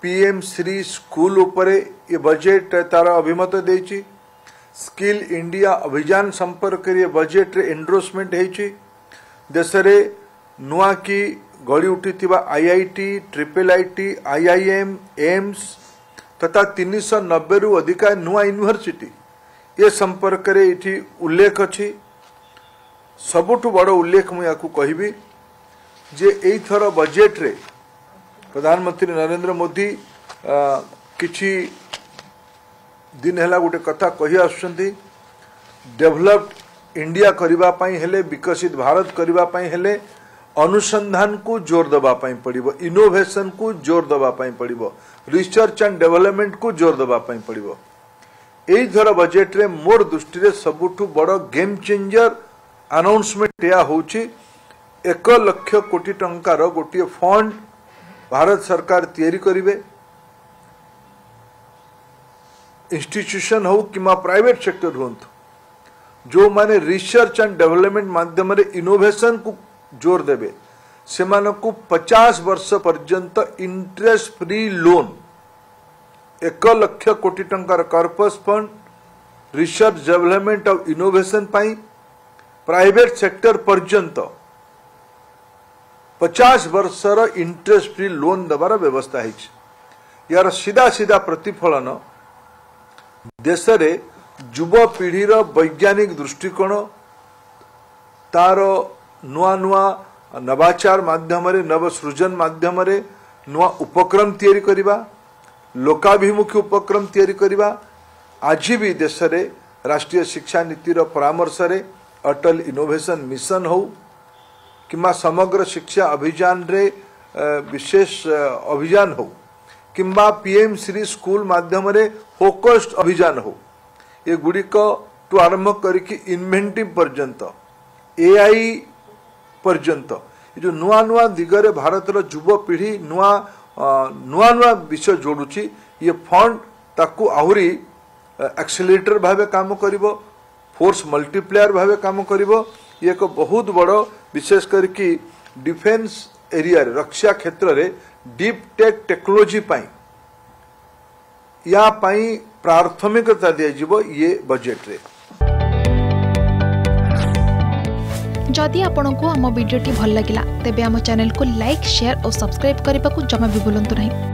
PM Shri school उपरे ये budget तार अभिमत देछि। स्किल इंडिया अभियान संपर्क ये बजेट रे एंडोर्समेंट हेछि। देश रे नुआ की गड़ी उठिथिबा IIT, triple IT, IIM, AIIMS तथा 390 रु अधिक नुआ यूनिवर्सिटी ये संपर्क रे इठी उल्लेख अछि। सबुठु बड़ उल्लेख मुझे कहबी जे एई थर बजेट रे प्रधानमंत्री नरेंद्र मोदी किछि दिन हैला गोटे कथा कहि आछंती, डेवलप्ड इंडिया करिबा पई हेले, विकसित भारत करिबा पई हेले अनुसंधान को जोर दबा पई पड़िबो, इनोवेशन को जोर दबा पई पड़िबो, रिसर्च एंड डेवलपमेंट को जोर दबा पई पड़िबो। एई थर बजेट रे मोर दृष्टि रे सबुठु बड़ गेम चेंजर अनाउंसमेंट या होची 1 लाख कोटी टंकार गोटे फंड भारत सरकार तैयारी करिवे। इंस्टीट्यूशन हो कि प्राइवेट सेक्टर हो, जो माने रिसर्च एंड डेवलपमेंट माध्यम रे इनोवेशन को जोर देवे से मानकु 50 वर्ष पर्यंत इंटरेस्ट फ्री लोन 1 लाख कोटी टंकार कॉर्पस फंड रिसर्च डेवलपमेंट और इनोवेशन पाई प्राइवेट सेक्टर पर्यंत 50 वर्षर इंटरेस्ट फ्री लोन देवार व्यवस्था है। यार सीधा सीधा प्रतिफलन देश रे युवपीढ़ी वैज्ञानिक दृष्टिकोण, तार नुआ नुआ नवाचार माध्यम नव सृजन माध्यम नुआ उपक्रम तैयारी करिबा, लोकाभिमुखी उपक्रम तैयारी करिबा। आज भी देश रे राष्ट्रीय शिक्षा नीतिर परामर्श रे अटल इनोवेशन मिशन हो किमा समग्र शिक्षा अभियान रे विशेष अभियान हो किंबा पीएम श्री स्कूल माध्यम रे फोकस्ड अभियान हो, ये गुड़िक टू आरंभ करिकी इन्वेंटिव पर्यंत एआई पर्यंत ये जो नुआ नुआ दिगरे भारतर युवपीढ़ी नुआ नुआ विषय जोड़ुची, ये फंड ताकू आहुरी एक्सेलरेटर भावे काम करिवो, फोर्स मल्टीप्लायर भावे काम करिवो। ये एक बहुत बड़ विशेष करके डिफेंस एरिया रे रक्षा क्षेत्र रे डीप टेक टेक्नोलॉजी पाई या पाई प्राथमिकता दिया जिवो ये बजेट रे। जदि आपंक आम भिडी भल लगा तेब आम चैनल को लाइक, शेयर और सब्सक्राइब करने को जमा भी भूलु नहीं।